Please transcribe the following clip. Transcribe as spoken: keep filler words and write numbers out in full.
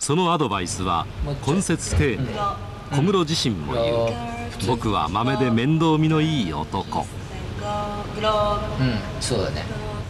そのアドバイスは根節丁寧。小室自身も言う。僕は豆で面倒見のいい男。 うん、そうだね。